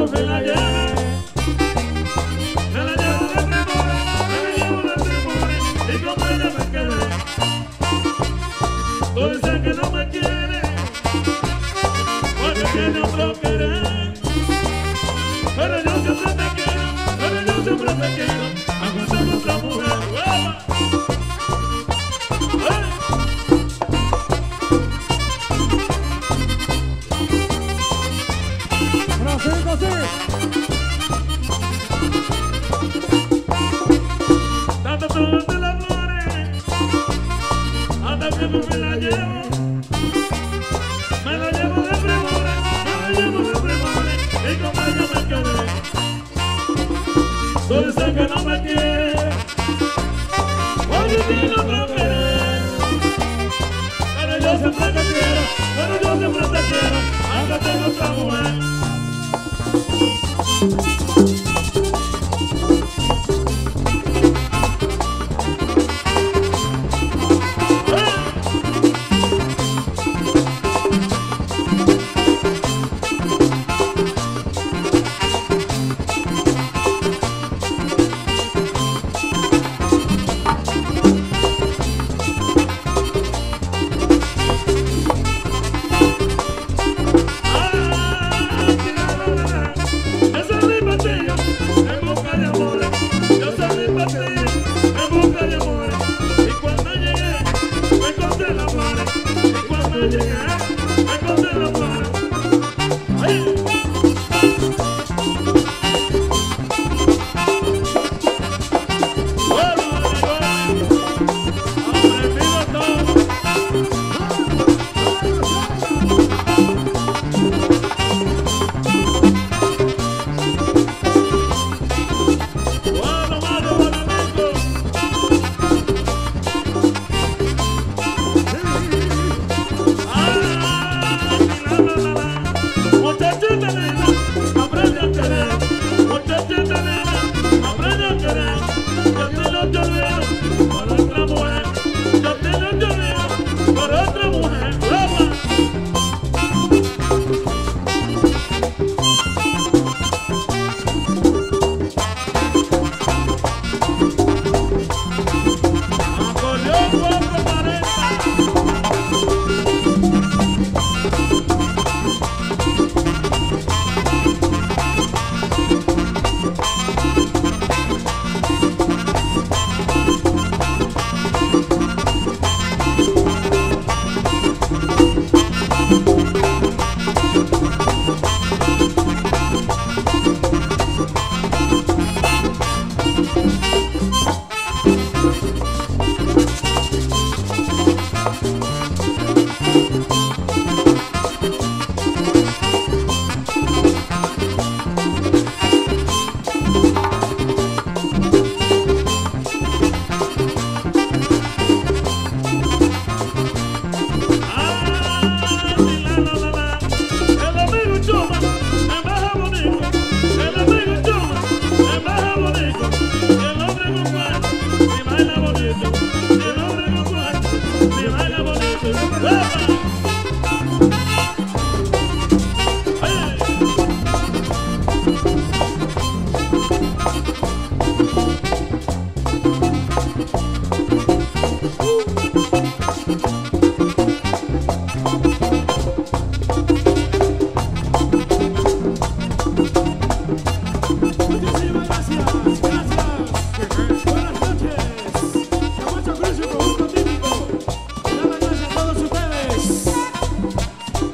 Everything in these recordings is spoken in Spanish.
me la llevo. Me la llevo de Tremores, me la llevo de Tremores, y como ella me quedé. Tú dices que no me quiere, porque tiene otro querer. Pero yo siempre te quiero, pero yo siempre te quiero, aunque tengo otra mujer. Francisco, sí. Tanto todo de las flores, hasta que me la llevo. Me la llevo de Tremores, me la llevo de Tremores, y como ella me quedé. Tú dices que no me quieres, oye, tiene otro querer. Pero yo siempre te quiero, pero yo siempre te quiero, aunque tengo otra mujer.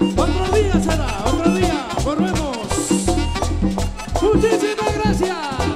Muchísimas gracias.